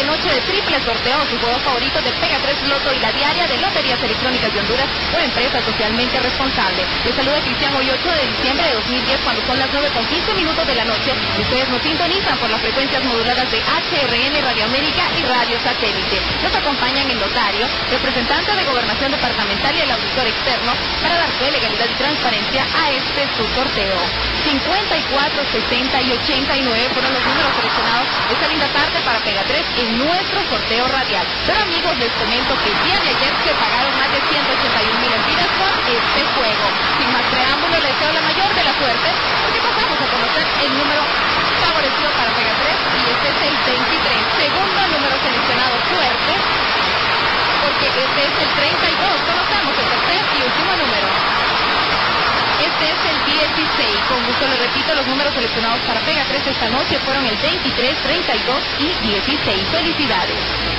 de noche de triple sorteo, su juego favorito de Pega 3 Loto y la diaria de Loterías Electrónicas de Honduras, una empresa socialmente responsable. Les saluda Cristian hoy 8 de diciembre de 2010 cuando son las 9:15 de la noche y ustedes nos sintonizan por las frecuencias moduladas de HRN, Radio América y Radio Satélite. Nos acompañan el notario, representante de Gobernación Departamental y el auditor externo para dar fe, legalidad y transparencia a este su sorteo. 54, 60 y 89 fueron los números seleccionados esta linda tarde para Pega 3 en nuestro sorteo radial. Pero amigos, les comento que el día de ayer se pagaron más de 181,000 lempiras con este juego. Sin más preámbulo, les deseo la mayor de la suerte, porque pasamos a conocer el número favorecido para Pega 3 y este es el 23. Segundo número seleccionado, suerte, porque este es el 32. Conocemos el tercer y último número. Este es el 16. Con gusto les repito, los números seleccionados para Pega 3 esta noche fueron el 23, 32 y 16. Felicidades.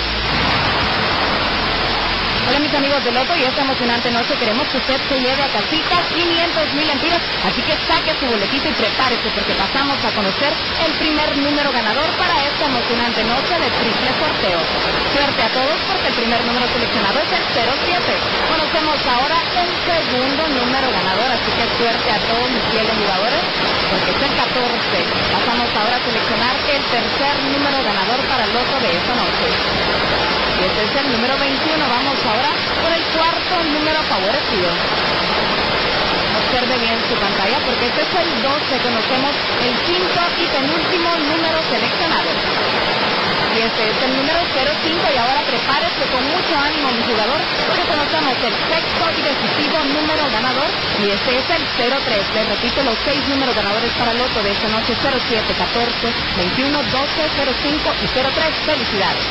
Hola mis amigos de Loto, y esta emocionante noche queremos que usted se lleve a casita 500,000 lempiras, así que saque su boletito y prepárese porque pasamos a conocer el primer número ganador para esta emocionante noche de triple sorteo. Suerte a todos porque el primer número seleccionado es el 07. Conocemos ahora el segundo número ganador, así que suerte a todos mis fieles jugadores porque es el 14. Pasamos ahora a seleccionar el tercer número ganador para el Loto de esta noche. Y este es el número 21. Vamos ahora por el cuarto número favorecido. Observe bien su pantalla porque este es el 12. Conocemos el quinto y penúltimo número seleccionado. Y este es el número 05. Y ahora prepárese con mucho ánimo, mi jugador, porque conocemos el sexto y decisivo número ganador. Y este es el 03. Les repito los 6 números ganadores para el Loto de esta noche: 07, 14, 21, 12, 05 y 03. Felicidades.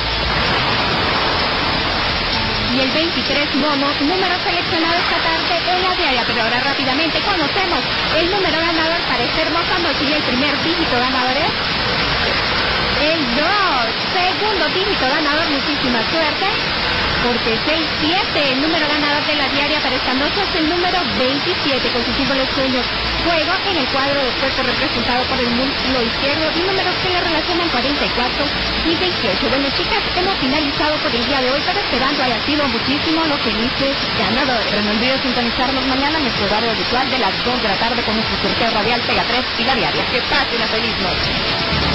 Y el 23 mono, número seleccionado esta tarde en la diaria, pero ahora rápidamente conocemos el número ganador para esta hermosa noche y el primer dígito ganador es el 2. Segundo dígito ganador, muchísima suerte, porque es el 7. El número ganador de la diaria para esta noche es el número 27, con su símbolo de sueño fuego en el cuadro de cuerpo representado por el músculo izquierdo y números que le relacionan 44 y 28. Bueno chicas, hemos finalizado por el día de hoy, pero esperando haya sido muchísimo los felices ganadores. Pero no olviden sintonizarnos mañana en nuestro horario habitual de las 2 de la tarde con nuestro sorteo radial Pega 3 y la diaria. Que pase una feliz noche.